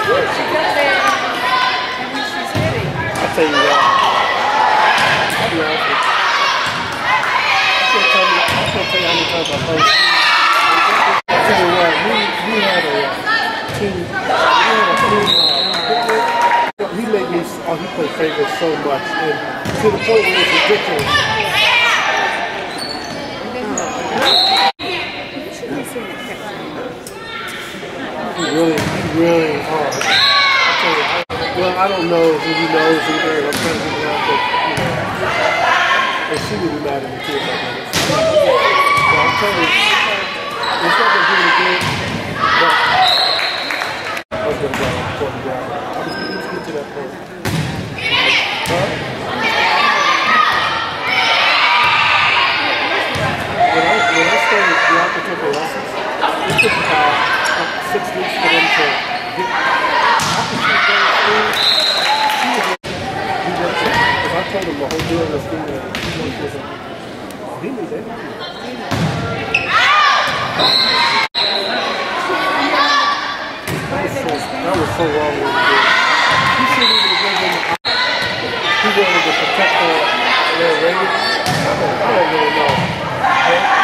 I tell you what, I'll be honest with you. I can't tell you how many times I first. I tell you what, we had a team. He made me. Oh, he played favorites so much, and to the point where it's ridiculous. He really hard. I tell you, well, I don't know who he knows either. I'm trying to figure out, but you know, and she would be mad at me too if I did this. So I'm telling you, it's not gonna do any good. But I was gonna go on the ground. Let's get to that point. When I started the architectural lessons, it took 6 weeks for them to get because I told him the whole deal was being he knew that. That was so wrong what he did. He shouldn't even give him he wanted to protect their rating. I don't really know.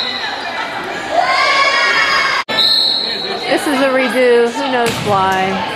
This is a redo. Who knows why?